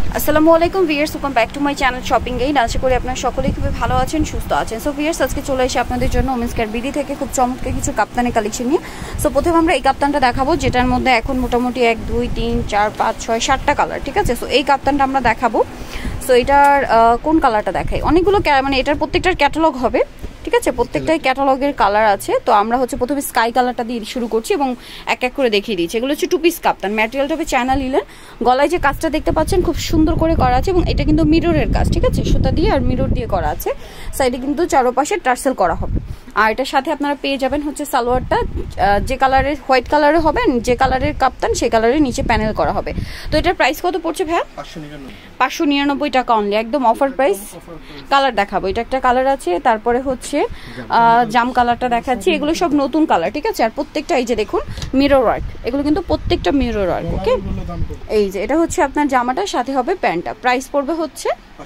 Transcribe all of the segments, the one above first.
আসসালামু আলাইকুম viewers, welcome back to my channel shopping guide. আশা করি আপনারা সকলেই খুবই ভালো আছেন, সুস্থ আছেন। সো ভিউয়ার্স, আজকে চলে এসে আপনাদের জন্য ওমেন্স কেয়ার বিডি থেকে খুব চমৎকার কিছু কাপ্তানের কালেকশন নিয়ে। সো প্রথমে আমরা এই কাপ্তানটা দেখাবো, যেটার মধ্যে এখন মোটামুটি 1 2 3 4 5 6 7টা কালার, ঠিক আছে। সো এই কাপ্তানটা আমরা দেখাবো। সো এটার কোন কালারটা দেখাই, অনেকগুলো মানে এটার প্রত্যেকটার ক্যাটালগ হবে, ঠিক আছে। প্রত্যেকটাই ক্যাটালগের কালার আছে। তো আমরা প্রথমে স্কাই কালারটা দিয়ে শুরু করছি এবং এক এক করে দেখিয়ে দিচ্ছি। এগুলো হচ্ছে 2 পিস কাপ্তান, ম্যাটেরিয়ালটা হবে চায়না লিলেন। গলায় যে কাজটা দেখতে পাচ্ছেন খুব সুন্দর করে করা আছে এবং এটা কিন্তু মিররের কাজ, ঠিক আছে। সুতা দিয়ে আর মিরর দিয়ে করা আছে। সাইডে কিন্তু চারপাশে টার্সেল করা হবে। আর এটার সাথে আপনারা পেয়ে যাবেন হচ্ছে সালোয়ারটা, যে কালারের হোয়াইট কালারের হবে, যে কালারের কাপ্তান সেই কালারের নিচে প্যানেল করা হবে। তো এটার প্রাইস কত পড়ছে ভাইয়া? 599 টাকা অনলি, একদম অফার প্রাইস। কালার দেখাবো, এটা একটা কালার আছে, তারপরে হচ্ছে জাম কালারটা দেখাচ্ছি। এগুলো সব নতুন কালার, ঠিক আছে। আর প্রত্যেকটা এই যে দেখুন মিরর ওয়ার্ক, এগুলো কিন্তু প্রত্যেকটা মিরর ওয়ার্ক। ওকে, এই যে এটা হচ্ছে আপনার জামাটার সাথে হবে প্যান্টটা। প্রাইস পড়বে হচ্ছে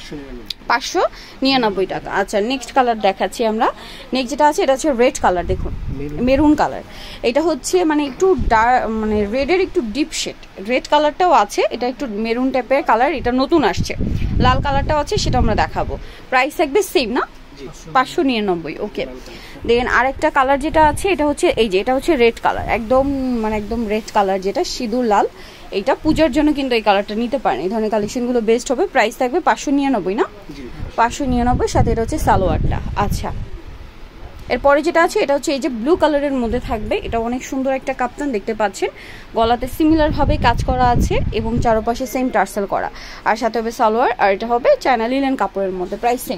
599 টাকা। আচ্ছা, নেক্সট কালার দেখাচ্ছি আমরা। নেক্সট যেটা আছে এটা হচ্ছে রেড কালার, দেখুন মেরুন কালার। এটা হচ্ছে মানে একটু মানে রেডের একটু ডিপ শেড। রেড কালারটাও আছে, এটা একটু মেরুন টাইপের কালার, এটা নতুন আসছে। লাল কালারটাও আছে, সেটা আমরা দেখাবো। প্রাইস থাকবে সেম না, 599। ওকে, দেন আরেকটা কালার যেটা আছে এটা হচ্ছে এই যে, এটা হচ্ছে রেড কালার, একদম মানে একদম রেড কালার, যেটা সিঁদুর লাল। এইটা পূজার জন্য কিন্তু এই কালারটা নিতে পারেন, এই ধরনের কালেকশনগুলো বেস্ট হবে। প্রাইস থাকবে 599 না, 599। সাথে এটা হচ্ছে সালোয়ারটা। আচ্ছা, এরপরে যেটা আছে এটা হচ্ছে এই যে ব্লু কালারের মধ্যে থাকবে। এটা অনেক সুন্দর একটা কাপ্তান, দেখতে পাচ্ছেন গলাতে সিমিলার ভাবে কাজ করা আছে এবং চারপাশে সেম টার্সেল করা। আর সাথে হবে সালোয়ার, আর এটা হবে চায়না লিনেন কাপড়ের মধ্যে। প্রাইস সেম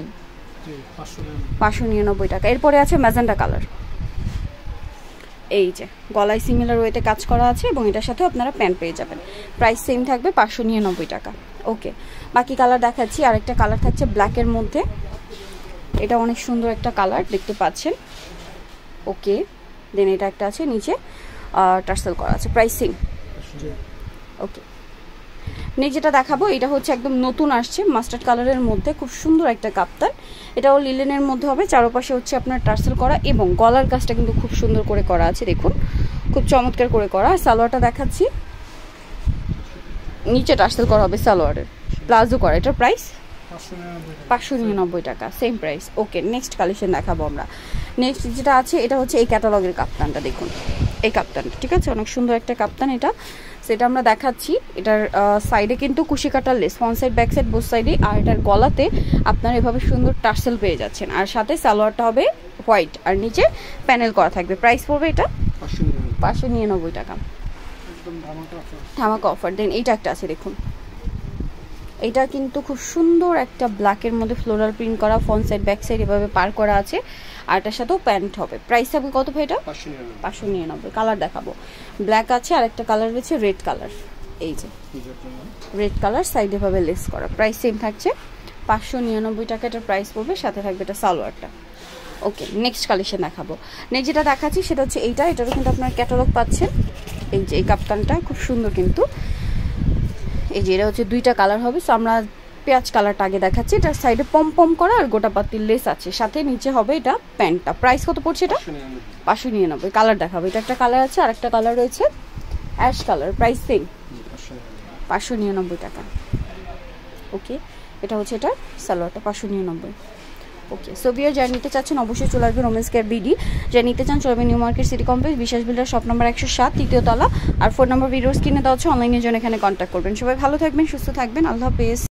599 টাকা। এরপরে আছে ম্যাজেন্টা কালার, এই যে গলায় সিমিলার ওয়েতে কাজ করা আছে এবং এটার সাথে আপনারা প্যান্ট পেয়ে যাবেন। প্রাইস সেম থাকবে 599 টাকা। ওকে, বাকি কালার দেখাচ্ছি। আরেকটা কালার থাকছে ব্ল্যাকের মধ্যে, এটা অনেক সুন্দর একটা কালার, দেখতে পাচ্ছেন। ওকে, দেন এটা একটা আছে নিচে টার্সেল করা আছে। Price same. ওকে, নেক্সট যেটা দেখাবো এটা হচ্ছে একদম নতুন আসছে মাস্টার্ড কালারের মধ্যে, খুব সুন্দর একটা কাপ্তান। এটাও লিলেনের মধ্যে হবে, চারপাশে হচ্ছে আপনার টার্সেল করা এবং গলার কাজটা কিন্তু খুব সুন্দর করে করা আছে, দেখুন খুব চমৎকার করে করা। সালোয়ারটা দেখাচ্ছি, নিচে টার্সেল করা হবে সালোয়ারের, প্লাজো করা। এটার প্রাইস 599 টাকা, same price. Okay, next collection দেখাবো আমরা। নেক্সট যেটা আছে এটা হচ্ছে এই ক্যাটালগের কাপ্তানটা, দেখুন এই কাপ্তানটা, ঠিক আছে। অনেক সুন্দর একটা কাপ্তান এটা, সেটা আমরা দেখাচ্ছি। এটার সাইডে কিন্তু কুশি কাটার lace, front side back side both সাইডে। আর এটার গলাতে আপনারা এভাবে সুন্দর টার্সেল পেয়ে যাচ্ছেন। আর সাথে সালোয়ারটা হবে হোয়াইট আর নিচে প্যানেল করা থাকবে। প্রাইস পড়বে এটা 599 টাকা, ধামাকা অফার। দেন এইটা একটা আছে, দেখুন এটা কিন্তু খুব সুন্দর একটা ব্ল্যাকের মধ্যে ফ্লোরাল প্রিন্ট করা, ফ্রন্ট সাইড ব্যাক সাইড এভাবে পার করা আছে। আর এটার সাথেও প্যান্ট হবে। প্রাইস থাকবে কত ভাই এটা? 599। কালার দেখাবো, ব্ল্যাক আছে আর একটা কালার রয়েছে রেড কালার, এই যে রেড কালার, সাইডে ভাবে লেস করা। প্রাইস সেম থাকছে 599 টাকা এটার প্রাইস পড়বে। সাথে থাকবে এটা সালোয়ারটা। ওকে, নেক্সট কালেকশন দেখাবো। নেক্সট যেটা দেখাচ্ছি সেটা হচ্ছে এইটা, এটারও কিন্তু আপনার ক্যাটালগ পাচ্ছেন। এই যে এই কাপ্তানটা খুব সুন্দর কিন্তু, এই যে এটা হচ্ছে 2টা কালার হবে। সো আমরা পেঁয়াজ কালারটা আগে দেখাচ্ছি। এটার সাইডে পম পম করা আর গোটা পাতির লেস আছে, সাথে নিচে হবে এটা প্যান্টটা। প্রাইস কত পড়ছে এটা? 599। কালার দেখাবো, এটা একটা কালার আছে আর একটা কালার রয়েছে অ্যাশ কালার। প্রাইস সেম 599 টাকা। ওকে, এটা হচ্ছে এটা সালোয়ারটা 599। ওকে, সো ভিউয়ার যারা নিতে চাচ্ছেন অবশ্যই চলে আসবেন ওমেন্স কেয়ার বিডি। যারা নিতে চান চলবে New Market City Complex, Biswas builder, shop number 107, 3য় তলা। আর ফোন নাম্বার ভিডিওস কিনে দেওয়া হচ্ছে, অনলাইনের জন্য এখানে কন্ট্যাক্ট করবেন। সবাই ভালো থাকবেন, সুস্থ থাকবেন, আল্লাহ হাফেজ।